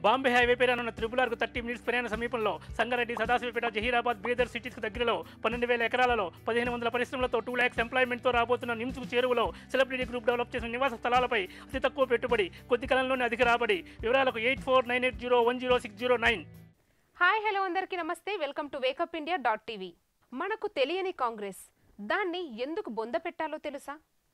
Bombay highway పేరున్న త్రిపులార్కు 30 minutes ప్రయాణ సమీపంలో సంగారెడ్డి, సదాశివపేట, జహీరాబాద్, బీదర్ సిటీస్కు దగ్గరలో 12,000 ఎకరాలలో 1,500 పరిశ్రమలతో 2 lakhs ఎంప్లాయ్మెంట్తో రాబోతున్న నిమ్స్కు చేరువలో సెలబ్రిటీ గ్రూప్ డెవలప్ చేసిన నివాస స్థలాలపై అతి తక్కువ పెట్టుబడి, కొద్ది కాలంలోనే అధిక రాబడి. వివరాలకు 8498010609. హాయ్ హలో అందరికీ నమస్తే. Welcome to wake up India .tv. మనకు తెలియని కాంగ్రెస్, దాన్ని ఎందుకు బొంద పెట్టాలో తెలుసా?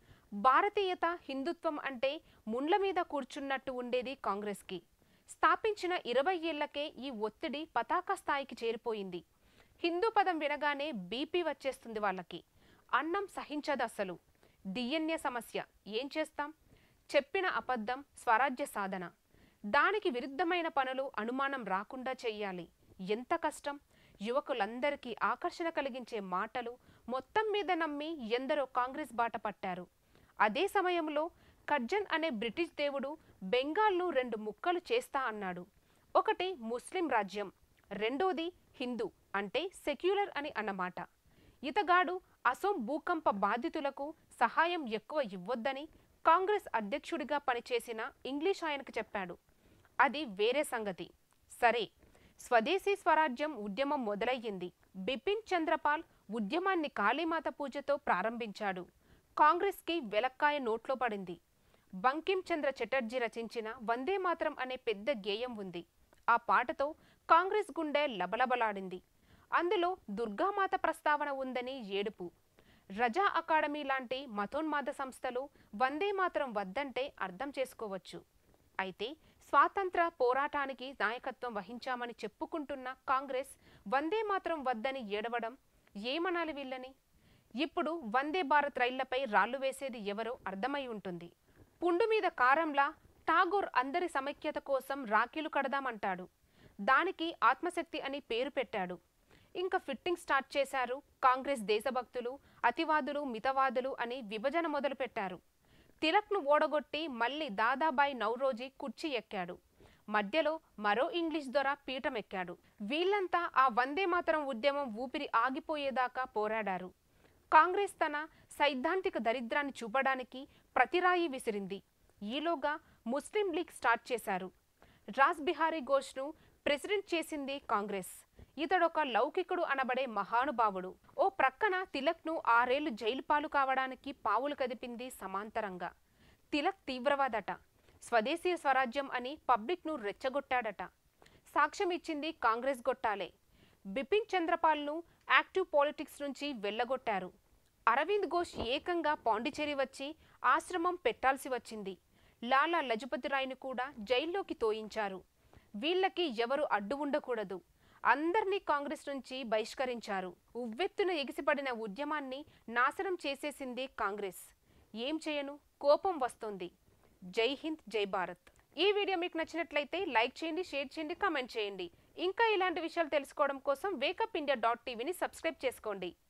భారతీయత, హిందుత్వం అంటే ముండ్ల మీద కూర్చున్నట్టు ఉండేది కాంగ్రెస్కి. స్థాపించిన 20 ఏళ్లకే ఈ ఒత్తిడి పతాక స్థాయికి చేరిపోయింది. హిందూ పదం వినగానే బీపీ వచ్చేస్తుంది వాళ్ళకి. అన్నం సహించదు అసలు. డిఎన్ఏ సమస్య, ఏం చేస్తాం? చెప్పిన అబద్ధం, స్వరాజ్య సాధన. దానికి విరుద్ధమైన పనులు అనుమానం రాకుండా చెయ్యాలి. ఎంత కష్టం! యువకులందరికీ ఆకర్షణ కలిగించే మాటలు మొత్తం మీద నమ్మి ఎందరో కాంగ్రెస్ బాట పట్టారు. అదే సమయంలో కర్జన్ అనే బ్రిటిష్ దేవుడు బెంగాల్ను 2 ముక్కలు చేస్తా అన్నాడు. ఒకటి ముస్లిం రాజ్యం, రెండోది హిందూ అంటే సెక్యులర్ అని అన్నమాట. ఇతగాడు అసోం భూకంప బాధితులకు సహాయం ఎక్కువ ఇవ్వొద్దని కాంగ్రెస్ అధ్యక్షుడిగా పనిచేసిన ఇంగ్లీష్ ఆయనకు చెప్పాడు. అది వేరే సంగతి. సరే, స్వదేశీ స్వరాజ్యం ఉద్యమం మొదలయ్యింది. బిపిన్ చంద్రపాల్ ఉద్యమాన్ని కాళీమాత పూజతో ప్రారంభించాడు. కాంగ్రెస్కి వెలక్కాయ నోట్లో పడింది. బంకిం చంద్ర చటర్జీ రచించిన వందే మాతరం అనే పెద్ద గేయం ఉంది. ఆ పాటతో కాంగ్రెస్ గుండె లబలబలాడింది. అందులో దుర్గామాత ప్రస్తావన ఉందని ఏడుపు. రజా అకాడమీ లాంటి మతోన్మాద సంస్థలు వందే మాతరం వద్దంటే అర్థం చేసుకోవచ్చు. అయితే స్వాతంత్ర పోరాటానికి నాయకత్వం వహించామని చెప్పుకుంటున్న కాంగ్రెస్ వందే మాతరం వద్దని ఏడవడం ఏమనాలి వీళ్ళని? ఇప్పుడు వందే భారత్ రైళ్లపై రాళ్లు వేసేది ఎవరో అర్థమై ఉంటుంది. పుండు మీద కారంలా ఠాగూర్ అందరి సమైక్యత కోసం రాఖీలు కడదామంటాడు. దానికి ఆత్మశక్తి అని పేరు పెట్టాడు. ఇంకా ఫిట్టింగ్ స్టార్ట్ చేశారు. కాంగ్రెస్ దేశభక్తులు, అతివాదులు, మితవాదులు అని విభజన మొదలుపెట్టారు. తిలక్ను ఓడగొట్టి మళ్ళీ దాదాబాయి నౌరోజీ కుర్చీ ఎక్కాడు. మధ్యలో మరో ఇంగ్లీష్ దొర పీఠం ఎక్కాడు. వీళ్ళంతా ఆ వందే మాతరం ఉద్యమం ఊపిరి ఆగిపోయేదాకా పోరాడారు. కాంగ్రెస్ తన సైద్ధాంతిక దరిద్రాన్ని చూపడానికి ప్రతిరాయి విసిరింది. ఈలోగా ముస్లిం లీగ్ స్టార్ట్ చేశారు. రాస్ బిహారీ ఘోష్ను ప్రెసిడెంట్ చేసింది కాంగ్రెస్. ఇతడొక లౌకికుడు అనబడే మహానుభావుడు. ఓ ప్రక్కన తిలక్ను 6 ఏళ్లు జైలు పాలు కావడానికి పావులు కదిపింది సమాంతరంగా. తిలక్ తీవ్రవాదట. స్వదేశీ స్వరాజ్యం అని పబ్లిక్ను రెచ్చగొట్టాడట. సాక్ష్యం ఇచ్చింది కాంగ్రెస్ గొట్టాలే. బిపిన్ చంద్రపాల్ను యాక్టివ్ పాలిటిక్స్ నుంచి వెళ్ళగొట్టారు. అరవింద్ ఘోష్ ఏకంగా పాండిచేరి వచ్చి ఆశ్రమం పెట్టాల్సి వచ్చింది. లాలా లజపతి రాయ్ను కూడా జైల్లోకి తోయించారు. వీళ్ళకి ఎవరు అడ్డు ఉండకూడదు. అందర్నీ కాంగ్రెస్ నుంచి బహిష్కరించారు. ఉవ్వెత్తున ఎగిసిపడిన ఉద్యమాన్ని నాశనం చేసేసింది కాంగ్రెస్. ఏం చేయను, కోపం వస్తుంది. జై హింద్, జై భారత్. ఈ వీడియో మీకు నచ్చినట్లయితే లైక్ చేయండి, షేర్ చేయండి, కామెంట్ చేయండి. ఇంకా ఇలాంటి విషయాలు తెలుసుకోవడం కోసం వేకప్ ఇండియా .tvని సబ్స్క్రైబ్ చేసుకోండి.